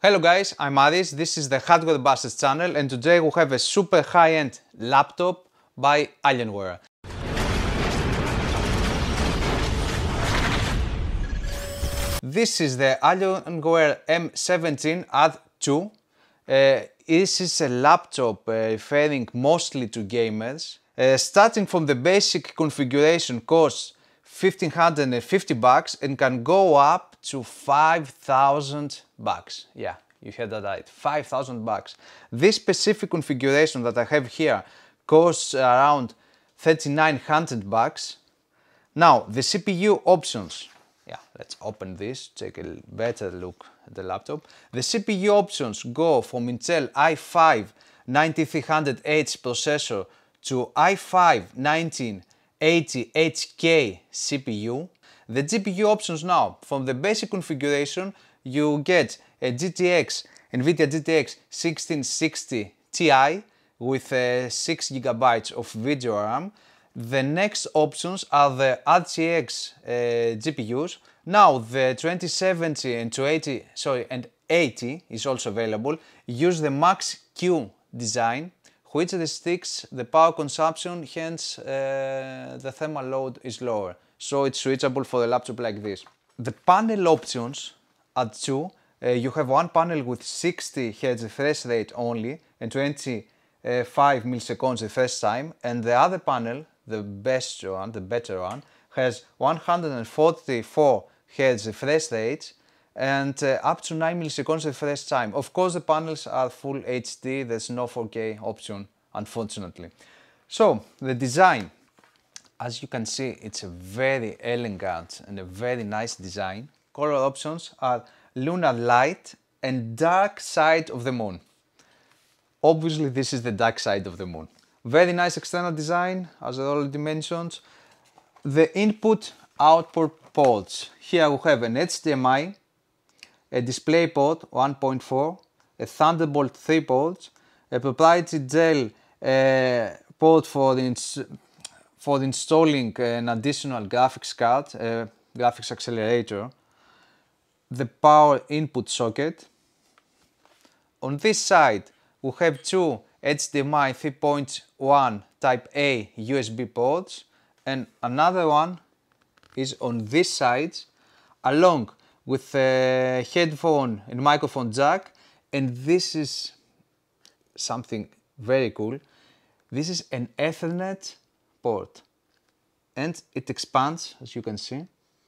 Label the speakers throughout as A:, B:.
A: Hello guys, I'm Aris, this is the Hardware Busters channel and today we have a super high-end laptop by Alienware. This is the Alienware m17 R2. This is a laptop referring mostly to gamers. Starting from the basic configuration costs $1,550 and can go up to $5,000. Yeah, you heard that right, $5,000. This specific configuration that I have here costs around $3,900. Now, the CPU options. Yeah, let's open this, take a better look at the laptop. The CPU options go from Intel i5-19300H processor to i5-19880HK CPU. The GPU options now, from the basic configuration, you get a Nvidia RTX 1660 Ti with 6 GB of video RAM. The next options are the RTX GPUs. Now the 2070 and 80 is also available. Use the Max Q design, which restricts the power consumption, hence the thermal load is lower. So it's switchable for a laptop like this. The panel options are two. You have one panel with 60 Hz refresh rate only and 25 milliseconds refresh time, and the other panel, the best one, the better one, has 144 Hz refresh rate and up to 9 milliseconds refresh time. Of course, the panels are full HD, there's no 4K option, unfortunately. So, the design, as you can see, it's a very elegant and a very nice design. Color options are lunar light and dark side of the moon. Obviously, this is the dark side of the moon. Very nice external design, as I already mentioned. The input-output ports. Here we have an HDMI, a DisplayPort 1.4, a Thunderbolt 3 port, a proprietary Dell port for installing an additional graphics card, graphics accelerator, the power input socket. On this side, we have two HDMI 3.1 Type A USB ports, and another one is on this side, along with a headphone and microphone jack. And this is something very cool. This is an Ethernet port, and it expands, as you can see,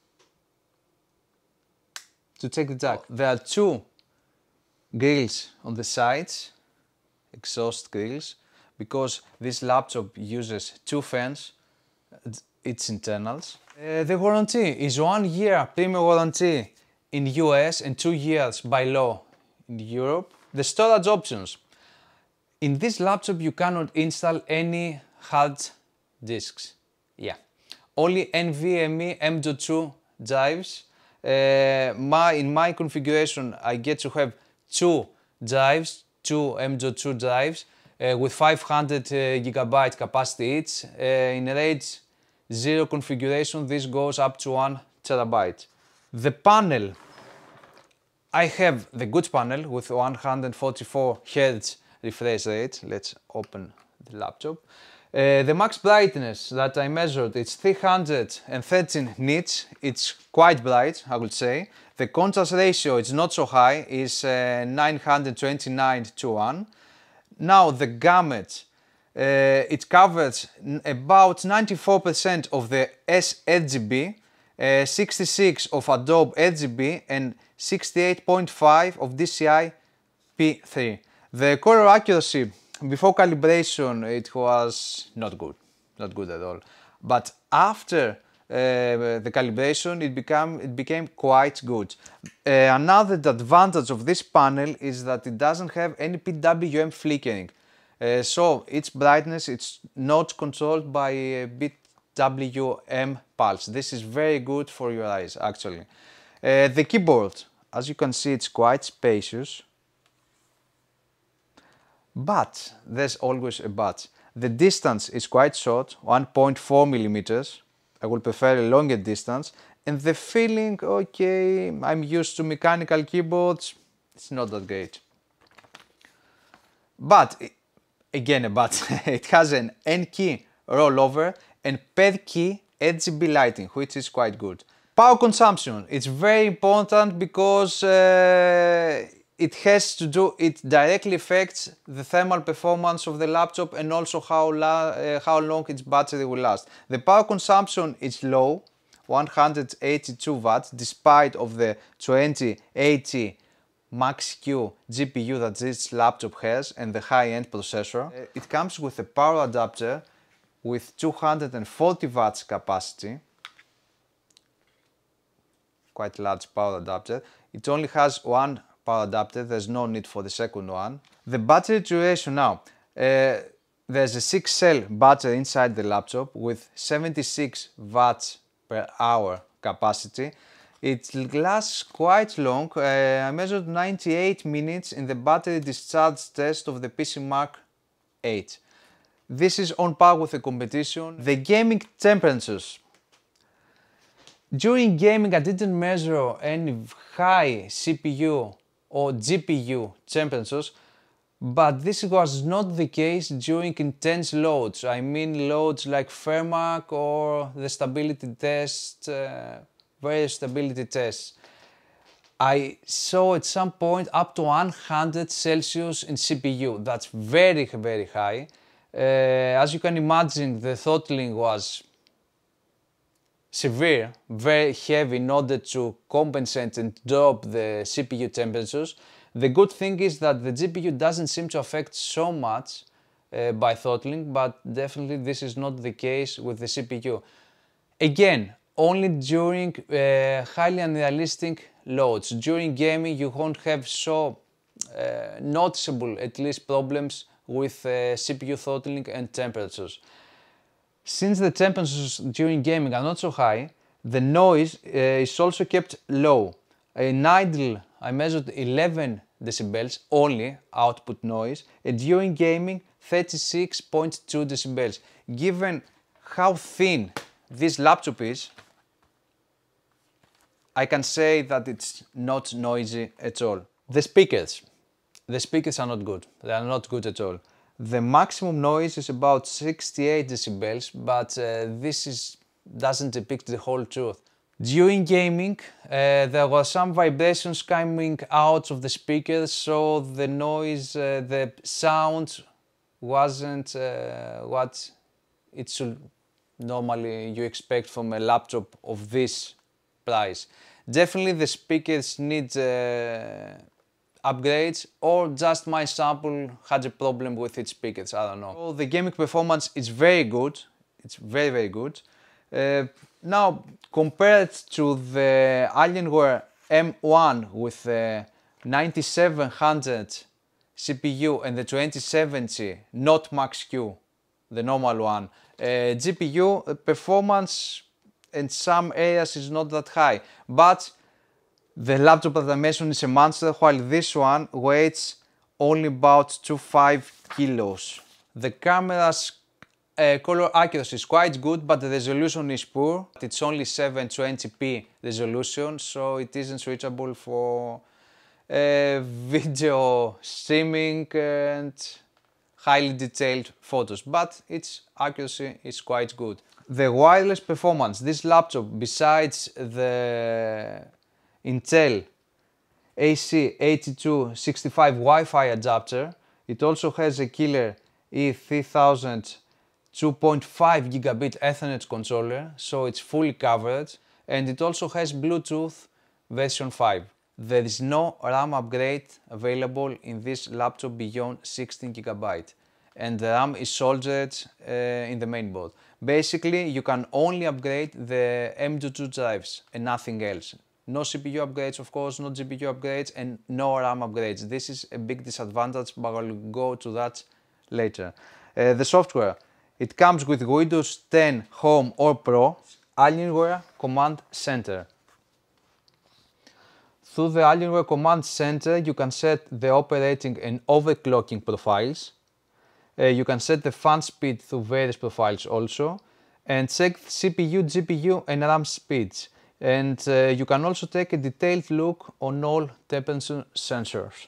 A: to take the jack. There are two grills on the sides, exhaust grills, because this laptop uses two fans, its internals. The warranty is 1 year premium warranty in US and 2 years by law in Europe. The storage options. In this laptop you cannot install any hard disks. Yeah, only NVMe M.2 drives. In my configuration I get to have two drives, two M.2 drives with 500 GB capacity each. In RAID 0 configuration this goes up to 1 TB. The panel, I have the good panel with 144 Hz refresh rate. Let's open the laptop. The max brightness that I measured, it's 313 nits. It's quite bright, I would say. The contrast ratio is not so high, it's 929:1. Now the gamut, it covers about 94% of the sRGB, 66 of Adobe RGB and 68.5 of DCI P3. The color accuracy before calibration, it was not good at all. But after the calibration, it became quite good. Another advantage of this panel is that it doesn't have any PWM flickering. So its brightness, it's not controlled by a PWM pulse. This is very good for your eyes, actually. The keyboard, as you can see, it's quite spacious. But there's always a but. The distance is quite short, 1.4 millimeters. I would prefer a longer distance. And the feeling, okay, I'm used to mechanical keyboards, it's not that great. But, again, but it has an N key rollover and per key RGB lighting, which is quite good. Power consumption, it's very important because it directly affects the thermal performance of the laptop and also how long its battery will last. The power consumption is low, 182 watts, despite of the 2080 Max-Q GPU that this laptop has and the high-end processor. It comes with a power adapter with 240 watts capacity. Quite large power adapter. It only has one power adapter, there's no need for the second one. The battery duration now, there's a 6-cell battery inside the laptop with 76 watts per hour capacity. It lasts quite long. I measured 98 minutes in the battery discharge test of the PC Mark 8. This is on par with the competition. The gaming temperatures. During gaming I didn't measure any high CPU or GPU temperatures, but this was not the case during intense loads. I mean loads like Fermac or the stability test, various stability tests. I saw at some point up to 100 Celsius in CPU. That's very, very high. As you can imagine, the throttling was severe, very heavy in order to compensate and drop the CPU temperatures. The good thing is that the GPU doesn't seem to affect so much by throttling, but definitely this is not the case with the CPU. Again, only during highly unrealistic loads. During gaming you won't have so noticeable, at least, problems with CPU throttling and temperatures. Since the temperatures during gaming are not so high, the noise is also kept low. In idle, I measured 11 decibels only output noise, and during gaming 36.2 decibels. Given how thin this laptop is, I can say that it's not noisy at all. The speakers are not good. They are not good at all. The maximum noise is about 68 decibels, but this doesn't depict the whole truth. During gaming, there were some vibrations coming out of the speakers, so the noise, the sound wasn't what it should normally you expect from a laptop of this price. Definitely the speakers need upgrades, or just my sample had a problem with its speakers, I don't know. So the gaming performance is very good, it's very, very good. Now, compared to the Alienware M1 with the 9700 CPU and the 2070, not Max-Q, the normal one, GPU performance in some areas is not that high, but the laptop that I mentioned is a monster, while this one weighs only about 2.5 kilos. The camera's color accuracy is quite good, but the resolution is poor. It's only 720p resolution, so it isn't suitable for video streaming and highly detailed photos, but its accuracy is quite good. The wireless performance, this laptop, besides the Intel AC8265 Wi-Fi adapter, it also has a killer E3000 2.5 gigabit Ethernet controller, so it's fully covered, and it also has Bluetooth version 5. There is no RAM upgrade available in this laptop beyond 16 GB, and the RAM is soldered in the mainboard. Basically, you can only upgrade the M.2 drives and nothing else. No CPU upgrades, of course, no GPU upgrades, and no RAM upgrades. This is a big disadvantage, but I'll go to that later. The software. It comes with Windows 10 Home or Pro, Alienware Command Center. Through the Alienware Command Center, you can set the operating and overclocking profiles. You can set the fan speed through various profiles also, and check CPU, GPU and RAM speeds. and you can also take a detailed look on all temperature sensors.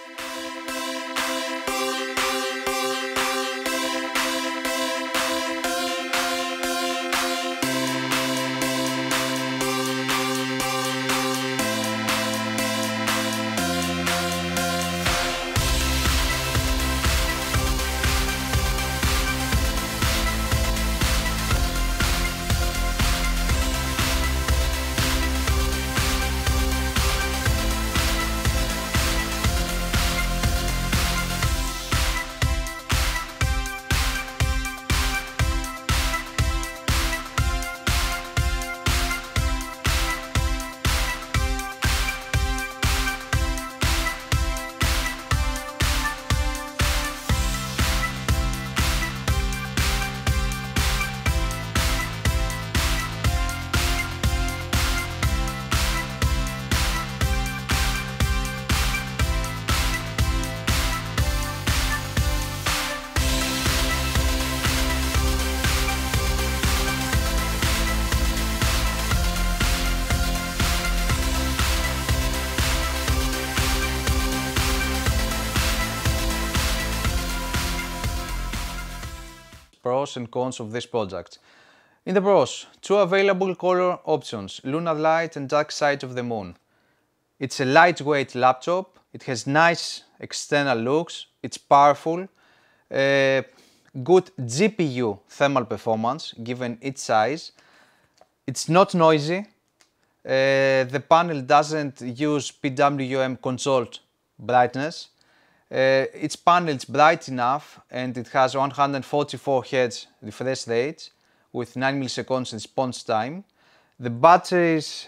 A: Pros and cons of this project. In the pros, two available color options, lunar light and dark side of the moon. It's a lightweight laptop, it has nice external looks, it's powerful, good GPU thermal performance given its size, it's not noisy, the panel doesn't use PWM controlled brightness. Its panel is bright enough and it has 144 Hz refresh rate with 9 milliseconds response time. The battery's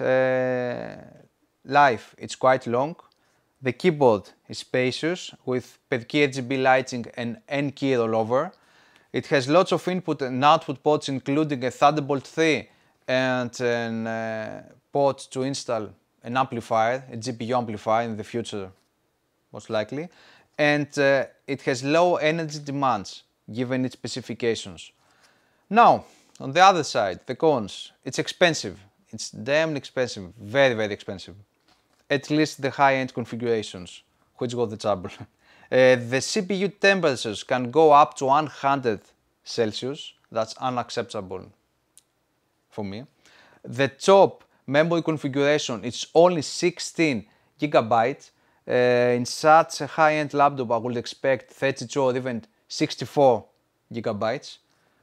A: life is quite long. The keyboard is spacious with per key RGB lighting and N-key rollover. It has lots of input and output ports including a Thunderbolt 3 and a port to install an amplifier, a GPU amplifier in the future most likely. And it has low energy demands given its specifications. Now, on the other side, the cons, it's expensive. It's damn expensive, very, very expensive. At least the high-end configurations, which got the trouble. The CPU temperatures can go up to 100 Celsius. That's unacceptable for me. The top memory configuration is only 16 gigabytes. In such a high-end laptop I would expect 32 or even 64 gigabytes.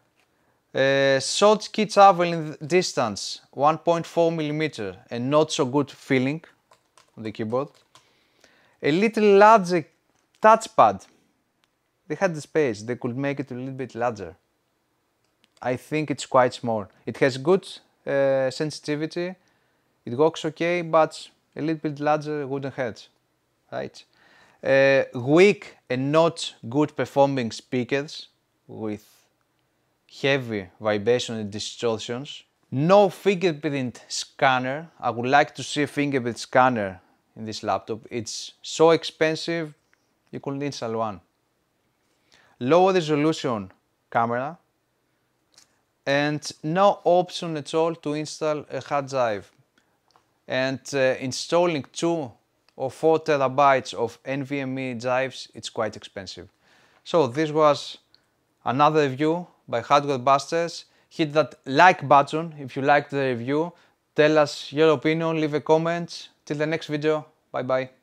A: Short key traveling distance 1.4 millimeter and not so good feeling on the keyboard. A little larger touchpad. They had the space, they could make it a little bit larger. I think it's quite small. It has good sensitivity, it works okay, but a little bit larger wouldn't hurt. Right? Weak and not good performing speakers with heavy vibration and distortions. No fingerprint scanner. I would like to see a fingerprint scanner in this laptop. It's so expensive, you could install one. Low resolution camera and no option at all to install a hard drive. And installing 2 or 4 terabytes of NVMe drives, it's quite expensive. So this was another review by Hardware Busters. Hit that like button if you liked the review. Tell us your opinion, leave a comment. Till the next video, bye bye.